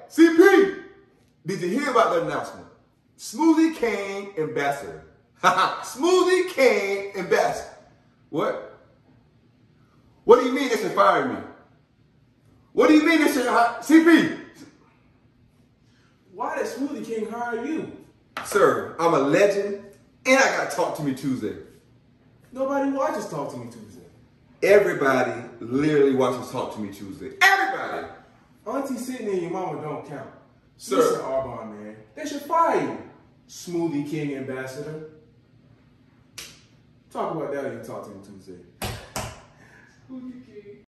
CP, did you hear about the announcement? Smoothie King ambassador. Smoothie King ambassador. What? What do you mean they should fire me? What do you mean they should hire CP? Why did Smoothie King hire you? Sir, I'm a legend and I got Talk to Me Tuesday. Nobody watches Talk to Me Tuesday. Everybody literally watches Talk to Me Tuesday. Everybody! Auntie Sydney and your mama don't count. Sir. Listen, Arbonne, man. They should fire you. Smoothie King ambassador. Talk about that on Talk to Me Tuesday. Smoothie King.